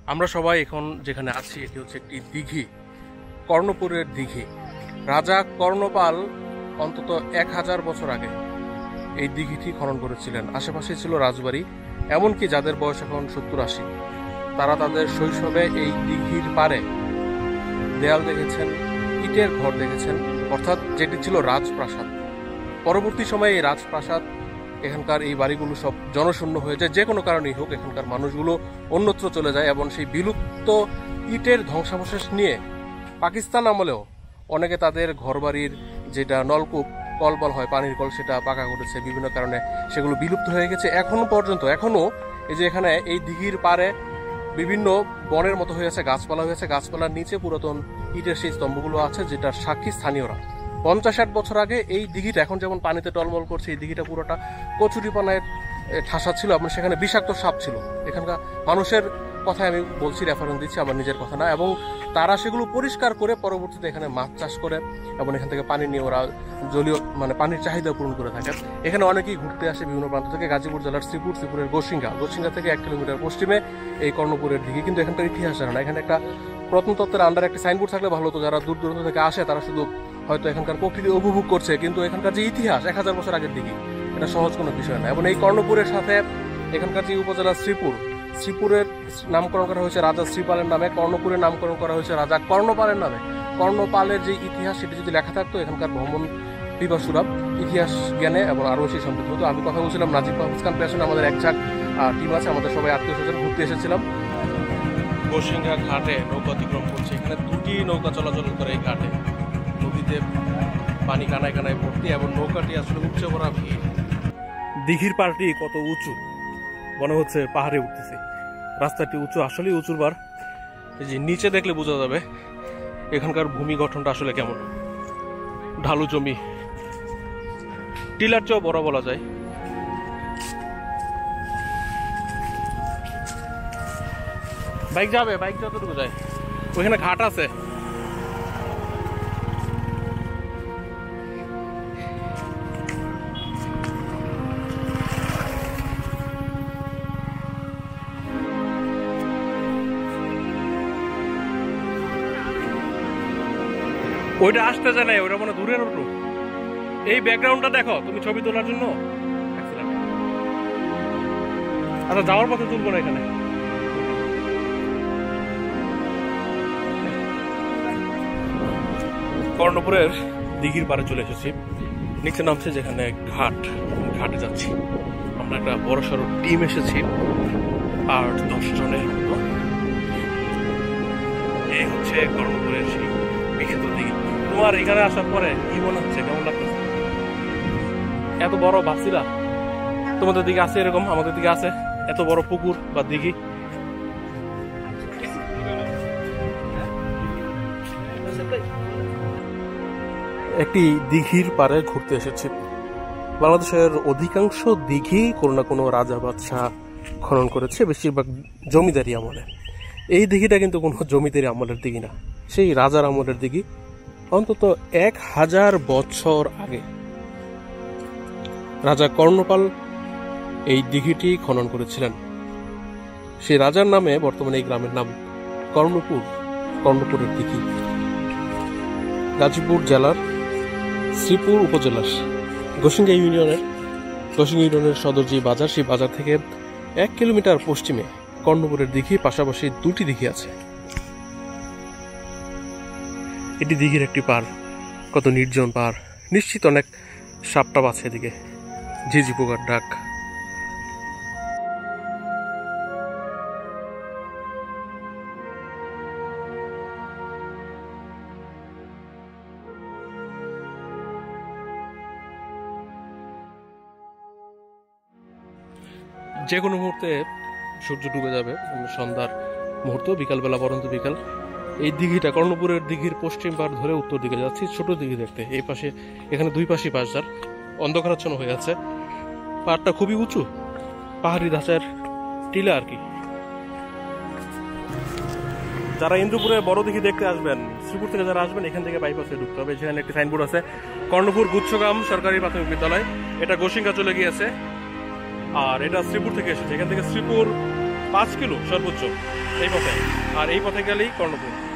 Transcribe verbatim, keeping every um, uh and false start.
আমরা সবাই এখন যেখানে আছি এটি হচ্ছে একটি দিঘি, কর্ণপুরের দিঘি। রাজা কর্ণপাল অন্তত এক হাজার বছর আগে এই দিঘিটি খনন করেছিলেন। আশেপাশে ছিল রাজবাড়ি, এমনকি যাদের বয়স এখন সত্তর আশি, তারা তাদের শৈশবে এই দিঘির পারে দেয়াল দেখেছেন, ইটের ঘর দেখেছেন, অর্থাৎ যেটি ছিল রাজপ্রাসাদ। পরবর্তী সময়ে এই রাজপ্রাসাদ, এখানকার এই বাড়িগুলো সব জনশূন্য হয়ে যায়, যে কোনো কারণেই হোক এখানকার মানুষগুলো অন্যত্র চলে যায় এবং সেই বিলুপ্ত ইটের ধ্বংসাবশেষ নিয়ে পাকিস্তান আমলেও অনেকে তাদের ঘরবাড়ির যেটা নলকূপ, কল বল হয় পানির কল, সেটা পাকা করেছে। বিভিন্ন কারণে সেগুলো বিলুপ্ত হয়ে গেছে। এখনো পর্যন্ত এখনো এই যে এখানে এই দিঘির পারে বিভিন্ন বনের মতো হয়েছে, গাছপালা হয়েছে, গাছপালার নিচে পুরাতন ইটের সেই স্তম্ভগুলো আছে, যেটার সাক্ষী স্থানীয়রা। পঞ্চাশ ষাট বছর আগে এই দিঘিটা এখন যেমন পানিতে টলমল করছে, এই দিঘিটা পুরোটা কচুরিপানায় ঠাসা ছিল এবং সেখানে বিষাক্ত সাপ ছিল। এখানকার মানুষের কথায় আমি বলছি, রেফারেন্স দিচ্ছি, আমার নিজের কথা না। এবং তারা সেগুলো পরিষ্কার করে পরবর্তীতে এখানে মাছ চাষ করে এবং এখান থেকে পানি নিয়ে ওরা জলীয় মানে পানির চাহিদা পূরণ করে থাকে। এখানে অনেকেই ঘুরতে আসে বিভিন্ন প্রান্ত থেকে। গাজীপুর জেলার শ্রীপুর, শ্রীপুরের গোসিঙ্গা, গোসিঙ্গা থেকে এক কিলোমিটার পশ্চিমে এই কর্ণপুরের দিঘি। কিন্তু এখানকার ইতিহাস জানা না। এখানে একটা প্রত্নতত্ত্বের আন্ডার একটা সাইনবোর্ড থাকলে ভালো হতো। যারা দূর দূরান্ত থেকে আসে তারা শুধু হয়তো এখানকার প্রকৃতি উপভোগ করছে, কিন্তু এখানকার যে ইতিহাস এক হাজার বছর আগের দিঘি, এটা সহজ কোনো বিষয় না। এবং এই কর্ণপুরের সাথে এখানকার যে উপজেলা শ্রীপুর, শ্রীপুরের নামকরণ করা হয়েছে রাজা শ্রীপালের নামে, কর্ণপুরের নামকরণ করা হয়েছে রাজা কর্ণপালের নামে। কর্ণপালের যে ইতিহাস সেটি যদি লেখা থাকতো, এখানকার ভ্রমণ পিপাসুরা ইতিহাস জ্ঞানে এবং আরও বেশি সমৃদ্ধ হতো। আমি কথা বলছিলাম নাজিব মাহফুজ খান পেছনে, আমাদের এক ঝাঁক টিম আছে, আমাদের সবাই আত্মীয় স্বজন ঘুরতে এসেছিলাম। গোসিঙ্গা ঘাটে নৌকা অতিক্রম করছে। এখানে দুটি নৌকা চলাচল করে এই ঘাটে। নদীতে পানি কানায় কানায় ভর্তি এবং নৌকাটি আসলে উঠছে ভরা ভিড়। দিঘির পাড়টি কত উঁচু, মনে হচ্ছে পাহাড়ে উঠতেছে। রাস্তাটি উঁচু, আসলেই উঁচুর বার। এই যে নিচে দেখলে বোঝা যাবে এখানকার ভূমি গঠনটা আসলে কেমন। ঢালু জমি, টিলার চেয়েও বড় বলা যায়। বাইক যাবে, বাইক যতটুকু যায়। ওইখানে ঘাট আছে। ওইটা আসতে যায় না, ওইটা মানে দূরের ওটু। এই ব্যাকগ্রাউন্ডটা দেখো তুমি ছবি তোলার জন্য। আচ্ছা, যাওয়ার পথে তুলবো না। এখানে কর্ণপুরের দিঘির পাড়ে চলে এসেছি। নিচে নামছে যেখানে ঘাট, ঘাটে যাচ্ছি। আমরা একটা বড় সড়ো টিম এসেছি, আট দশ জনের মতো। এই হচ্ছে কর্ণপুরের সেই বিখ্যাত দিঘি। তোমার এখানে আসার পরে কি মনে হচ্ছে, কেমন লাগতেছে? এত বড় ভাবছিলা তোমাদের দিকে আছে এরকম? আমাদের দিকে আছে এত বড় পুকুর বা দিঘি? একটি দিঘির পাড়ে ঘুরতে এসেছি। বাংলাদেশের অধিকাংশ দিঘি কোনো না কোনো রাজা বাদশাহ খনন করেছে, বেশিরভাগ জমিদারি আমলে। এই দিঘিটা কিন্তু কোনো জমিদারি আমলের দিঘি না, সেই রাজার আমলের দিঘি। অন্তত এক হাজার বছর আগে রাজা কর্ণপাল এই দিঘিটি খনন করেছিলেন। সেই রাজার নামে বর্তমানে এই গ্রামের নাম কর্ণপুর, কর্ণপুরের দিঘি। গাজীপুর জেলার শ্রীপুর উপজেলার গোসিঙ্গা ইউনিয়নের গোসিঙ্গা ইউনিয়নের সদর যে বাজার, সেই বাজার থেকে এক কিলোমিটার পশ্চিমে কর্ণপুরের দিঘি। পাশাপাশি দুটি দিঘি আছে। এটি দিঘির একটি পার, কত নির্জন পার। নিশ্চিত অনেক সাপটাপ আছে এদিকে, ঝিঝি পোকার ডাক। যে কোনো মুহূর্তে সূর্য ডুবে যাবে, সন্ধ্যার মুহূর্ত, বিকালবেলা পর্যন্ত বিকাল। এই দিঘিটা কর্ণপুরের দিঘির পশ্চিম পার ধরে উত্তর দিকে যাচ্ছি ছোট দিঘি দেখতে। এই পাশে, এখানে দুই পাশে পাশদার অন্ধকারাচ্ছন্ন হয়ে আছে। পাহাড়টা খুবই উঁচু, পাহাড়ি ধাঁচের টিলা আর কি। যারা ইন্দ্রপুরে বড় দিঘি দেখতে আসবেন, শ্রীপুর থেকে যারা আসবেন, এখান থেকে বাইপাসে ঢুকতে হবে। সেখানে একটি সাইনবোর্ড আছে, কর্ণপুর গুচ্ছগ্রাম সরকারি প্রাথমিক বিদ্যালয়। এটা গোসিঙ্গা চলে গিয়েছে, আর এটা শ্রীপুর থেকে এসেছে। এখান থেকে শ্রীপুর পাঁচ কিলো সর্বোচ্চ এই পথে, আর এই পথে গেলেই কর্ণপুর।